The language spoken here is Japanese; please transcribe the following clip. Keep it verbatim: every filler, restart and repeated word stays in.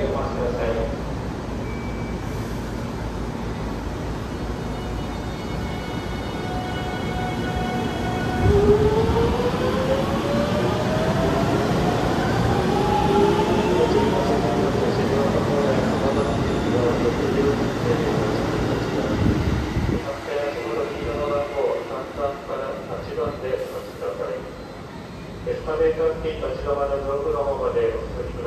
てお待ちください。エスカレーター付近立ち止まりの上空の方までお進みください。